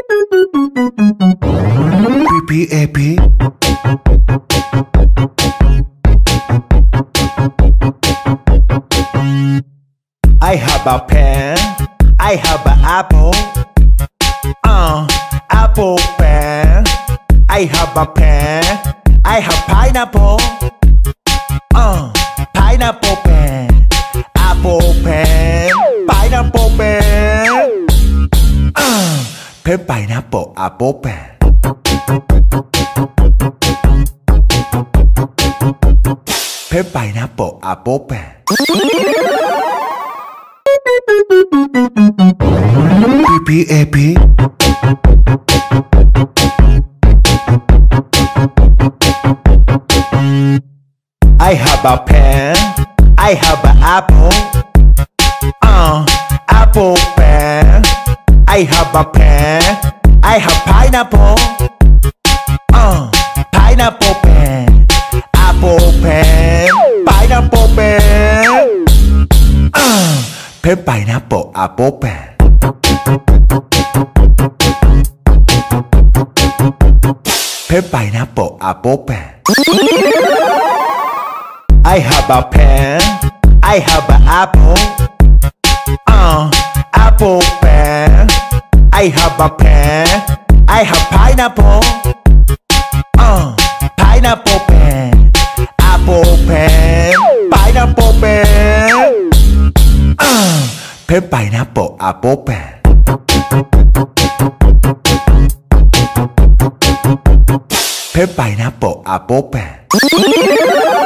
PPAP. I have a pen, I have an apple. Apple pen. I have a pen, I have pineapple. Pineapple pen. Apple pen, pineapple pen. Pen pineapple apple pen. Pen pineapple apple pen. PPAP. I have a pen, I have an apple. Apple pen. I have a pen, I have pineapple. Pineapple pen. Apple pen, pineapple pen. Pen pineapple apple pen. Pen pineapple apple pen. I have a pen, I have an apple. Apple pen. I have a pen, I have pineapple. Pineapple pen. Apple pen, pineapple pen. Pen pineapple apple pen. Pen pineapple apple pen.